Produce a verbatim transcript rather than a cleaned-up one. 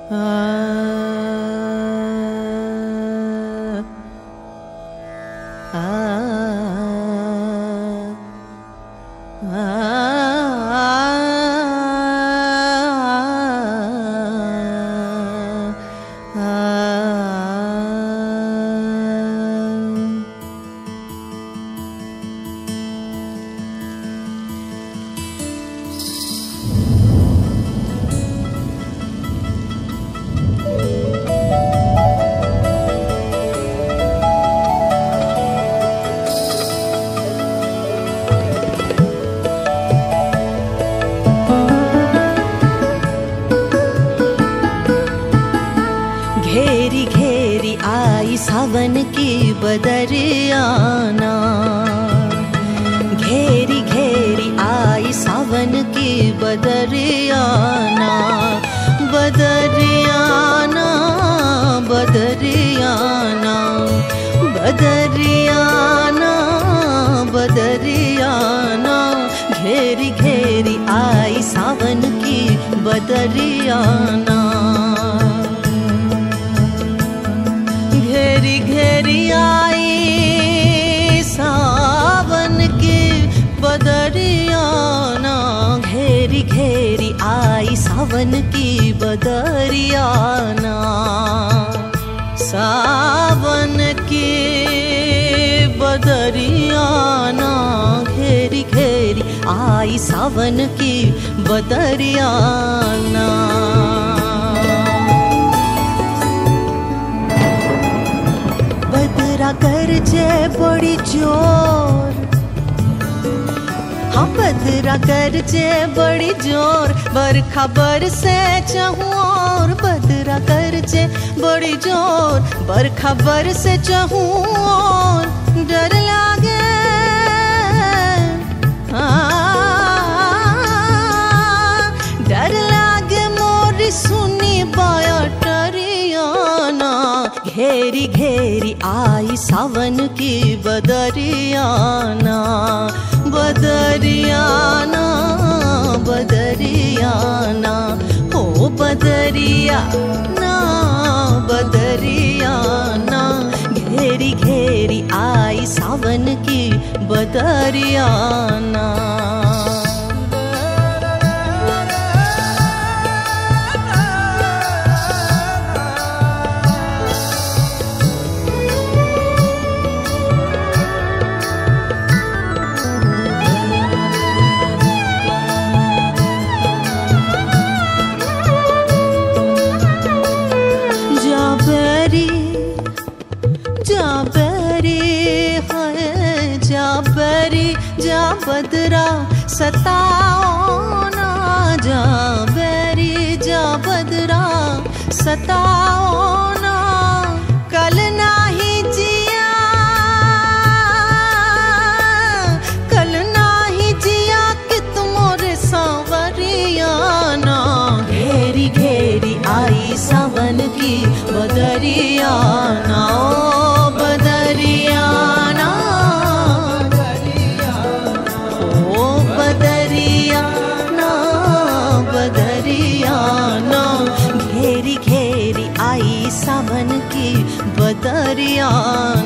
घेरी घेरी आई सावन की बदरियाना, घेरी घेरी आई सावन की बदरियाना, बदरियाना बदरियाना बदरियाना बदरियाना, घेरी घेरी आई सावन की बदरियाना, घेरी घेरी आई सावन की बदरियाना, घेरी घेरी आई सावन की बदरियाना, सावन की बदरियाना, घेरी घेरी आई सावन की बदरियाना। बदरा गरजे बड़ी जोर, हाँ बदरा गरजे बड़ी जोर, बरखा बरसे चहुं और, बदरा गरजे बड़ी जोर, बरखा बरसे चहुं और, डर लागे हाँ डर लागे मोरी सुनी बाया टरियाना, घेरी घेरी आई सावन की बदरियाना, बदरियाना बदरियाना ओ बदरियाना बदरियाना, घेरी घेरी आई सावन की बदरियाना। जा बदरा सताओ ना, जा बैरी जा बदरा सताओ ना, कल नाही जिया कल नाही जिया कि तुमोरे सांवरियाना, घेरी घेरी आई सावन की बदरियाना, ओ बदरियाना बदरियाना बदरियाना, घेरी घेरी आई सावन की बदरियाना।